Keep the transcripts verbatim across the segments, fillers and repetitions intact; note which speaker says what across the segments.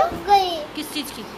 Speaker 1: क्यों
Speaker 2: गई
Speaker 1: किस चीज की?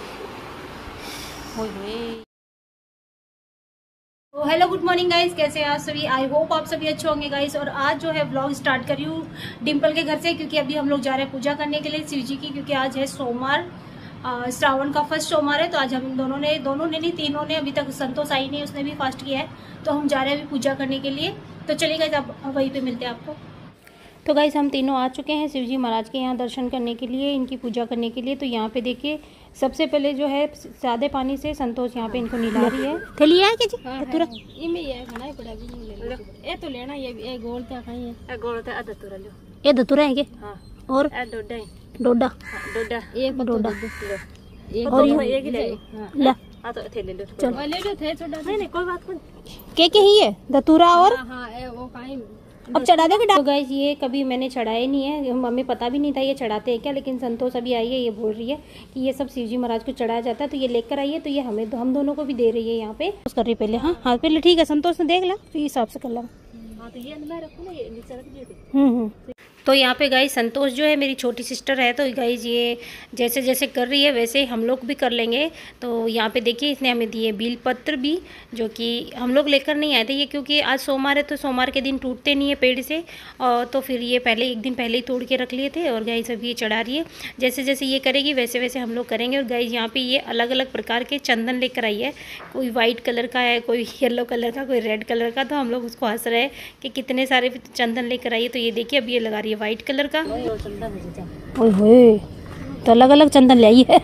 Speaker 1: तो हेलो गुड मॉर्निंग गाइस, कैसे हैं आप सभी? आई होप आप सभी अच्छे होंगे गाइस। और आज जो है व्लॉग स्टार्ट कर रही हूँ डिम्पल के घर से, क्योंकि अभी हम लोग जा रहे हैं पूजा करने के लिए शिव जी की, क्योंकि आज है सोमवार, श्रावण का फर्स्ट सोमवार है। तो आज हम दोनों ने दोनों ने नहीं तीनों ने, अभी तक संतोष आई नहीं, उसने भी फास्ट किया है, तो हम जा रहे हैं अभी पूजा करने के लिए। तो चलिए गाइस, अब वहीं पे मिलते हैं आपको। तो गाइस हम तीनों आ चुके हैं शिवजी महाराज के यहाँ दर्शन करने के लिए, इनकी पूजा करने के लिए। तो यहाँ पे देखिए सबसे पहले जो है सादे पानी से संतोष यहाँ पे इनको निला रही है। थैली है क्या जी?
Speaker 3: हां तुरा इमे ये खाना ही पड़ा भी ले लो। ए तो लेना ये ये गोलता खाई है। ए गोलता आधा तुरा लो।
Speaker 1: ये दतुरा है के? हां। और
Speaker 3: ए डोडा है।
Speaker 1: डोडा
Speaker 3: डोडा एक डोडा एक
Speaker 1: और
Speaker 3: ये एक ले
Speaker 1: ले
Speaker 3: हां तो थे ले लो। चलो ले लो थे छोटा नहीं नहीं कोई बात नहीं।
Speaker 1: के के ही है दतुरा और
Speaker 3: हां हां ए वो खाई
Speaker 1: अब चढ़ा देगा। तो गाइस ये कभी मैंने चढ़ाया नहीं है, मम्मी पता भी नहीं था ये चढ़ाते हैं क्या, लेकिन संतोष अभी आई है, ये बोल रही है कि ये सब शिवजी महाराज को चढ़ाया जाता है, तो ये लेकर आई है। तो ये हमें हम दोनों को भी दे रही है यहाँ पे। कर रही पहले। हाँ हाँ पहले ठीक है, संतोष ने देख ला तो हिसाब से कर ला।
Speaker 3: हां तो ये मैं रखूं ना, ये नीचे रख दिए थे।
Speaker 1: हम्म हम्म। तो यहाँ पे गाइस संतोष जो है मेरी छोटी सिस्टर है, तो गाइस ये जैसे जैसे कर रही है वैसे हम लोग भी कर लेंगे। तो यहाँ पे देखिए इसने हमें दिए बेल पत्र भी, जो कि हम लोग लेकर नहीं आए थे ये, क्योंकि आज सोमवार है तो सोमवार के दिन टूटते नहीं है पेड़ से, और तो फिर ये पहले एक दिन पहले ही तोड़ के रख लिए थे। और गाइस अभी ये चढ़ा रही है, जैसे जैसे ये करेगी वैसे वैसे हम लोग करेंगे। और गाइस यहाँ पे ये अलग अलग प्रकार के चंदन लेकर आई है, कोई वाइट कलर का है, कोई येलो कलर का, कोई रेड कलर का। तो हम लोग उसको हंस रहे हैं कि कितने सारे चंदन लेकर आई है। तो ये देखिए अब ये लगा रही है वाइट कलर का। ओए होए, तो अलग अलग चंदन ले आई है।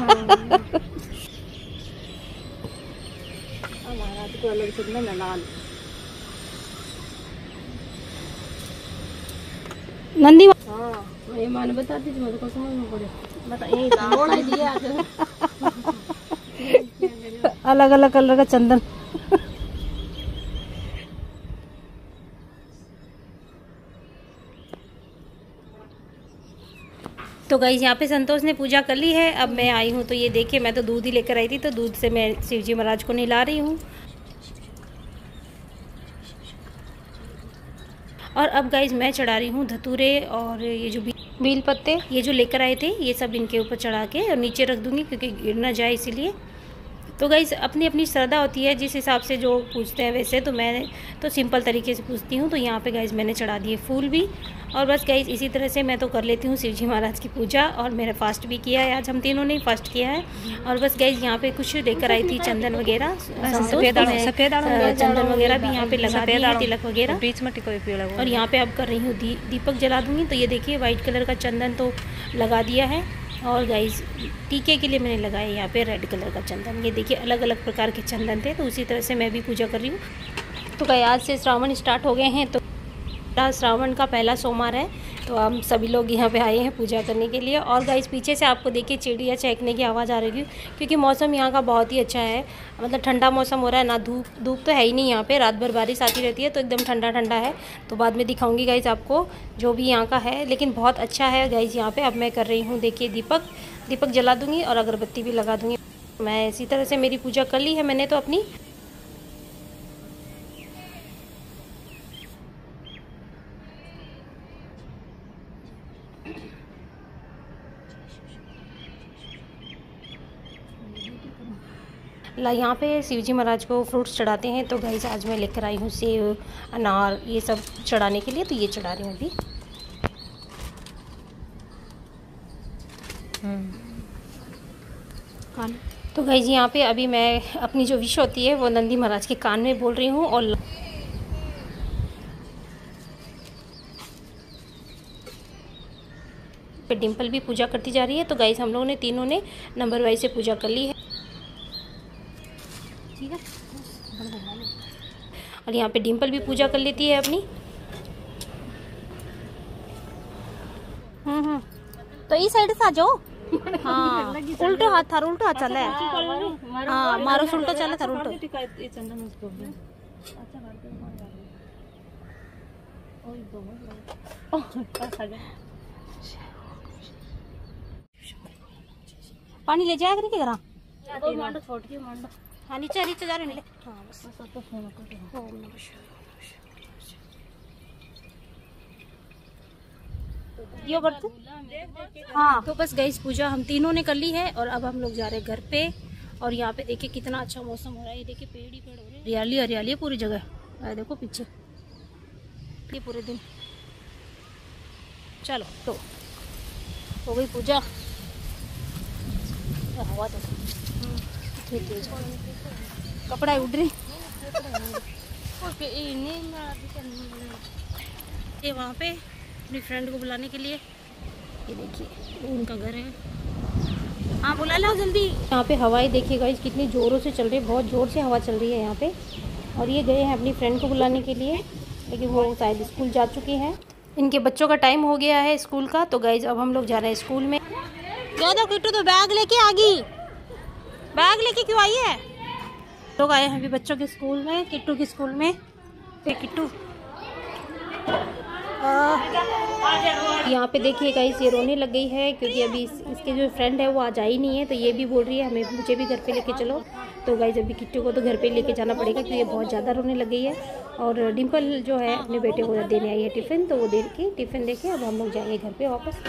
Speaker 3: महाराज को अलग चंदन लाल
Speaker 1: नंदी।
Speaker 3: हां ये मान बता दीजिए, मुझे को समझ में पड़े बता यही लाल है दिया।
Speaker 1: अलग अलग कलर का चंदन। तो गाइस यहाँ पे संतोष ने पूजा कर ली है। अब मैं आई हूँ, तो ये देखिए मैं तो दूध ही लेकर आई थी, तो दूध से मैं शिवजी महाराज को नहला रही हूँ। और अब गाइस मैं चढ़ा रही हूँ धतूरे और ये जो बेल पत्ते ये जो लेकर आए थे, ये सब इनके ऊपर चढ़ा के और नीचे रख दूँगी, क्योंकि गिर ना जाए इसीलिए। तो गाइस अपनी अपनी श्रद्धा होती है, जिस हिसाब से जो पूछते हैं वैसे। तो मैं तो सिंपल तरीके से पूछती हूँ। तो यहाँ पे गाइस मैंने चढ़ा दिए फूल भी, और बस गाइस इसी तरह से मैं तो कर लेती हूँ शिवजी महाराज की पूजा। और मेरा फास्ट भी किया है, आज हम तीनों ने फास्ट किया है। और बस गाइस यहाँ पे कुछ लेकर आई थी चंदन वगैरह, चंदन वगैरह भी यहाँ पे लगा दिए हैं, तिलक वगैरह बीच में टिको। और यहाँ पे अब कर रही हूँ दी, दीपक जला दूँगी। तो ये देखिए वाइट कलर का चंदन तो लगा दिया है, और गाइस टीके के लिए मैंने लगाया यहाँ पे रेड कलर का चंदन। ये देखिए अलग अलग प्रकार के चंदन थे, तो उसी तरह से मैं भी पूजा कर रही हूँ। तो गाइस आज से श्रावण स्टार्ट हो गए हैं, तो श्रावण का पहला सोमवार है, तो हम सभी लोग यहाँ पे आए हैं पूजा करने के लिए। और गाइस पीछे से आपको देखिए चिड़िया चहकने की आवाज़ आ रही है, क्योंकि मौसम यहाँ का बहुत ही अच्छा है, मतलब ठंडा मौसम हो रहा है ना, धूप धूप तो है ही नहीं यहाँ पे, रात भर बारिश आती रहती है, तो एकदम ठंडा ठंडा है। तो बाद में दिखाऊंगी गाइस आपको जो भी यहाँ का है, लेकिन बहुत अच्छा है गाइस यहाँ पे। अब मैं कर रही हूँ देखिए दीपक दीपक जला दूँगी और अगरबत्ती भी लगा दूँगी। मैं इसी तरह से मेरी पूजा कर ली है मैंने तो अपनी। ला यहाँ पे शिवजी महाराज को फ्रूट्स चढ़ाते हैं, तो गाइस आज मैं लेकर आई हूँ सेब अनार ये सब चढ़ाने के लिए, तो ये चढ़ा रही हूँ अभी। कान तो गाइस यहाँ पे अभी मैं अपनी जो विश होती है वो नंदी महाराज के कान में बोल रही हूँ। और पे डिम्पल भी पूजा करती जा रही है। तो गाइस हम लोगों ने तीनों ने नंबर वाइज से पूजा कर ली है, ठीक है। और यहाँ पे डिम्पल भी पूजा कर लेती है अपनी। हम्म हम्म तो इस साइड से आ जाओ। हाँ उल्टो हाथ था, उल्टो हाथ चला है। हाँ मारो उल्टो चला था, उल्टो। पानी ले जाएगा नहीं क्या? हाँ नीचे नीचे जा रहे हैं। हाँ बस यो करते हाँ। तो बस गई पूजा हम तीनों ने कर ली है और अब हम लोग जा रहे हैं घर पे। और यहाँ पे देखिए कितना अच्छा मौसम हो रहा है, ये देखिए पेड़ ही पेड़ हो रहे हैं, हरियाली हरियाली है पूरी जगह। आ, देखो पीछे ये पूरे दिन। चलो तो हो गई पूजा। हवा तो तेज कपड़ा उड़ रही ये वहाँ पे अपनी फ्रेंड को बुलाने के लिए। ये देखिए उनका घर है। हाँ बुला लो जल्दी। यहाँ पे हवाएं देखिए गाइस कितनी ज़ोरों से चल रही है, बहुत ज़ोर से हवा चल रही है यहाँ पे। और ये गए हैं अपनी फ्रेंड को बुलाने के लिए, लेकिन वो शायद स्कूल जा चुकी हैं। इनके बच्चों का टाइम हो गया है स्कूल का। तो गाइस अब हम लोग जा रहे हैं स्कूल में। क्या दो किट्टू तो बैग लेके आ गई, बैग लेके क्यों आई है? लोग आए हैं अभी बच्चों के स्कूल में, किट्टू के स्कूल में। तो किट्टू यहाँ पे देखिए गाइस ये रोने लग गई है क्योंकि अभी इस, इसके जो फ्रेंड है वो आज आई नहीं है। तो ये भी बोल रही है हमें मुझे भी घर पे लेके चलो। तो गाइस अभी किट्टू को तो घर पे लेके जाना पड़ेगा क्योंकि ये बहुत ज़्यादा रोने लग गई है। और डिम्पल जो है अपने बेटे को देने आई है टिफ़िन, तो वो दे के टिफ़िन दे के अब हम लोग जाएंगे घर पे वापस।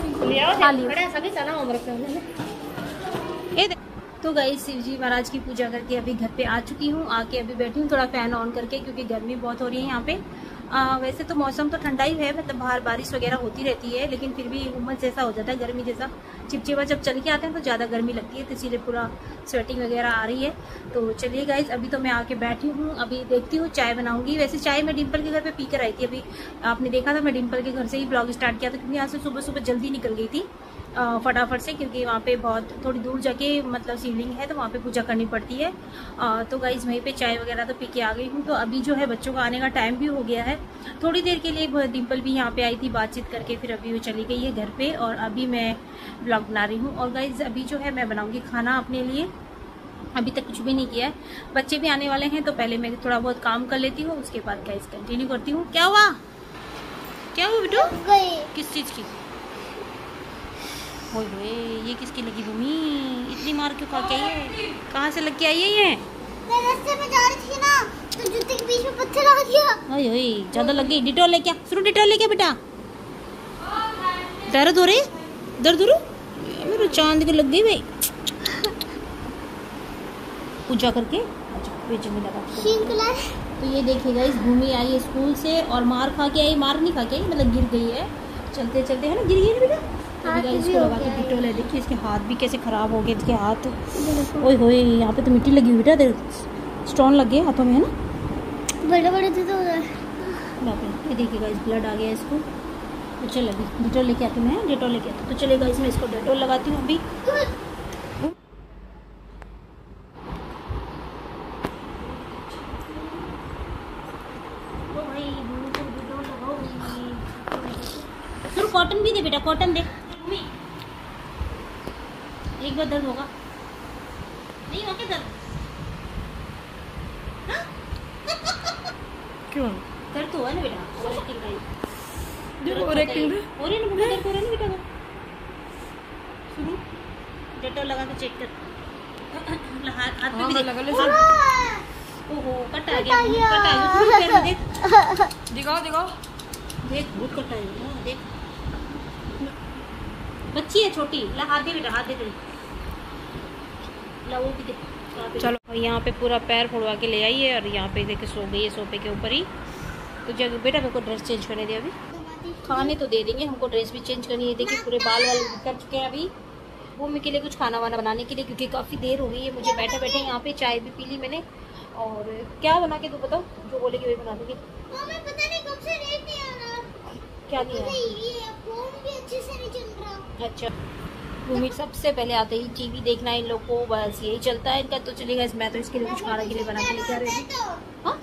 Speaker 1: तो गाइस शिव जी महाराज की पूजा करके अभी घर पे आ चुकी हूँ। आके अभी बैठी हूँ थोड़ा फैन ऑन करके क्योंकि गर्मी बहुत हो रही है यहाँ पे। आ, वैसे तो मौसम तो ठंडा ही है, मतलब बाहर बारिश वगैरह होती रहती है, लेकिन फिर भी उमस जैसा हो जाता है, गर्मी जैसा चिपचिपा। जब चल के आते हैं तो ज़्यादा गर्मी लगती है, तो इसीलिए पूरा स्वेटिंग वगैरह आ रही है। तो चलिए गाइस अभी तो मैं आके बैठी हूँ, अभी देखती हूँ चाय बनाऊंगी। वैसे चाय मैं डिम्पल के घर पे पी कर आई थी। अभी आपने देखा था मैं डिम्पल के घर से ही ब्लॉग स्टार्ट किया था क्योंकि यहाँ से सुबह सुबह जल्दी निकल गई थी फटाफट से, क्योंकि वहाँ पे बहुत थोड़ी दूर जाके मतलब शिवलिंग है तो वहाँ पे पूजा करनी पड़ती है। आ, तो गाइस वहीं पे चाय वगैरह तो पी के आ गई हूँ। तो अभी जो है बच्चों का आने का टाइम भी हो गया है। थोड़ी देर के लिए डिम्पल भी यहाँ पे आई थी बातचीत करके, फिर अभी वो चली गई है घर पे और अभी मैं ब्लॉग बना रही हूँ। और गाइस अभी जो है मैं बनाऊँगी खाना अपने लिए, अभी तक कुछ भी नहीं किया है। बच्चे भी आने वाले हैं तो पहले मैं थोड़ा बहुत काम कर लेती हूँ, उसके बाद गाइस कंटिन्यू करती हूँ। क्या हुआ क्या हुआ बेटू? किस चीज़ की? ओए होए ये किसकी लगी भूमि? इतनी मार क्यों खा के आई है? कहाँ से लग के आई है ये?
Speaker 3: मैं रास्ते में जा रही थी ना तो जूते के बीच में पत्थर आ गया।
Speaker 1: ओए होए ज्यादा लग गई। डिटॉल लेके आ, सुनो डिटॉल लेके बेटा। दर्द हो रही? दर्द हो रही? मेरे चांद को लग गई भाई। पूजा करके अच्छा में लगा। तो ये देखिएगा इस भूमि आई है स्कूल से और मार खा के आई, मार नहीं खा के आई मतलब गिर गई है चलते चलते, है ना, गिर गई ना बेटा। इसको लगा के डिटॉल है, देखिए इसके हाथ भी कैसे खराब हो गए इसके हाथ। ओए होए यहाँ पे तो मिट्टी लगी हुई बेटा, स्टोन लग गए हाथों में, है ना,
Speaker 3: बड़े बड़े थे तो
Speaker 1: ये देखिएगा इस ब्लड आ गया इसको। तो चल अभी डिटॉल लेके आती हूँ मैं, डिटॉल लेके आती हूँ। तो चलेगा इसमें इसको डिटॉल लगाती हूँ अभी। कॉटन भी दे बेटा, कॉटन दे। एक बार दर्द होगा नहीं होगा दर्द? क्यों दर्द तो है ना बेटा? और एक्टिंग और एक्टिंग हो रही है ना दर्द हो रहा है ना बेटा? सुनो डेटॉल लगा के चेक कर। हाथ हाथ पे भी लगा ले। ओहो कट आ गया, कट आ गया। देख दिखाओ दिखाओ, देख बहुत कट आ गया। देख बच्ची है छोटी, ला हाथ दे बेटा, हाथ दे दे, ला वो भी दे। चलो और यहाँ पे पूरा पैर फोड़वा के ले आई है और यहाँ पे देखे सो गई है सोफे के ऊपर ही। तो जब बेटा मेरे को ड्रेस चेंज करने दे, अभी खाने तो दे देंगे, हमको ड्रेस भी चेंज करनी है। देखिए पूरे बाल वाल कर चुके हैं अभी भूमि के लिए कुछ खाना वाना बनाने के लिए, क्योंकि काफ़ी देर हो गई है मुझे बैठे बैठे। यहाँ पे चाय भी पी ली मैंने। और क्या बना के दो बताओ, जो बोलेगी वही बना दूँगी। क्या दिया? अच्छा भूमि सबसे पहले आते ही टीवी देखना इन लोग को, बस यही चलता है इनका। तो चलेगा मैं तो इसके लिए कुछ खाने के लिए बना के लेके आ रही हूँ।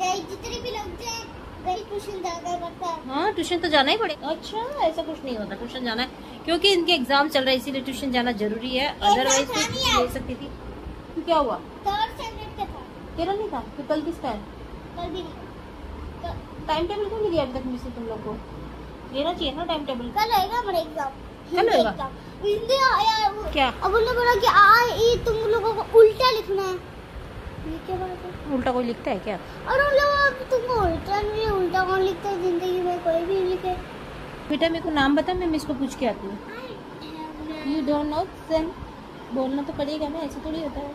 Speaker 1: हाँ ट्यूशन तो जाना ही पड़ेगा। अच्छा ऐसा कुछ नहीं होता, ट्यूशन जाना है क्योंकि इनके एग्जाम चल रहे हैं इसीलिए ट्यूशन जाना जरूरी है, अदरवाइज तो ले सकती थी। तो क्या हुआ? तेरा नहीं था तो कल किसका है? कल भी नहीं। टाइम टेबल क्यों नहीं दिया अभी तक मुझसे तुम लोग को? देना चाहिए ना टाइम टेबल। कल होगा हमारा एग्जाम। कल होगा क्या?
Speaker 3: अब उन्होंने बोला कि आ तुम लोगों को उल्टा लिखना है। ये क्या बात है?
Speaker 1: उल्टा कोई लिखता है क्या?
Speaker 3: और उन लोगों तुमको उल्टा नहीं, उल्टा कौन लिखता है जिंदगी में? कोई भी लिखे।
Speaker 1: बेटा मेरे को नाम बता, मैं इसको पूछ के आती हूँ।
Speaker 3: यू डोंट नो देन बोलना तो पड़ेगा ना, ऐसे थोड़ी होता है।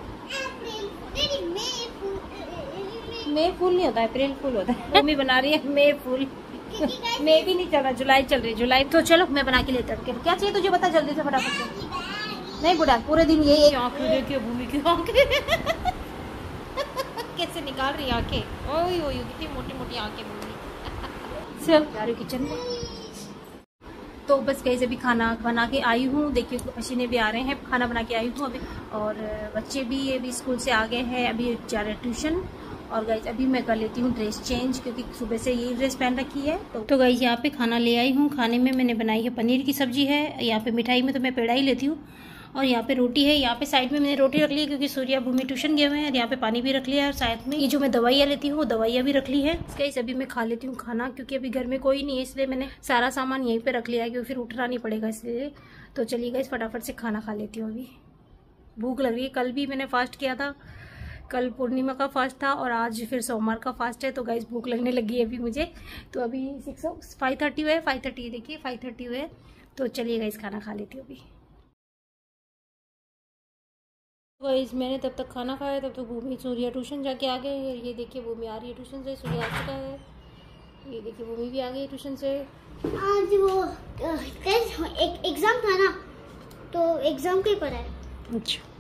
Speaker 1: मई फूल नहीं होता है, अप्रैल फूल होता है। मम्मी बना रही है मई फूल। मई भी नहीं चल रहा, जुलाई चल रही, जुलाई। तो चलो मैं बना के लेकर के, क्या चाहिए तुझे बता जल्दी से फटाफट से। नहीं बुढ़ा, पूरे दिन ये एक आँखें देखिए, भूमि की आँखें कैसे निकाल रही आँखें, ओए ओए कितनी मोटी मोटी आँखें भूमि। चल जा रही किचन में। तो बस कहीं अभी खाना बना के आई हूँ, देखिए पसीने भी आ रहे हैं, खाना बना के आई हूँ अभी। और बच्चे भी अभी स्कूल से आ गए हैं, अभी जा रहे ट्यूशन। और गाइज अभी मैं कर लेती हूँ ड्रेस चेंज, क्योंकि सुबह से यही ड्रेस पहन रखी है। तो, तो गाइज यहाँ पे खाना ले आई हूँ। खाने में मैंने बनाई है पनीर की सब्जी है, यहाँ पे मिठाई में तो मैं पेड़ा ही लेती हूँ, और यहाँ पे रोटी है। यहाँ पे साइड में मैंने रोटी रख ली है, क्योंकि सूर्या भूमि ट्यूशन गए हुए हैं। और यहाँ पे पानी भी रख लिया है, और साथ में ये जो मैं दवाइयाँ लेती हूँ वो दवाइयाँ भी रख ली है। गाइस अभी मैं खा लेती हूँ खाना, क्योंकि अभी घर में कोई नहीं है, इसलिए मैंने सारा सामान यहीं पे रख लिया है, क्योंकि फिर उठना नहीं पड़ेगा इसलिए। तो चलिए गाइस फटाफट से खाना खा लेती हूँ, अभी भूख लग रही है। कल भी मैंने फास्ट किया था, कल पूर्णिमा का फास्ट था, और आज फिर सोमवार का फास्ट है। तो गाइस भूख लगने लगी है अभी मुझे। तो अभी सिक्स फाइव थर्टी हुए फाइव थर्टी देखिए फाइव थर्टी हुए। तो चलिए गाइस खाना खा लेती हूँ अभी। गाइस मैंने तब तक खाना खाया, तब तक भूमि सूर्या ट्यूशन जाके आ गए। ये देखिए भूमि आ रही है ट्यूशन से, सूर्या आ चुका है। ये देखिए भूमि भी आ गई ट्यूशन से।
Speaker 2: आज वो एक एग्जाम था ना, तो एग्जाम पेपर है।
Speaker 1: अच्छा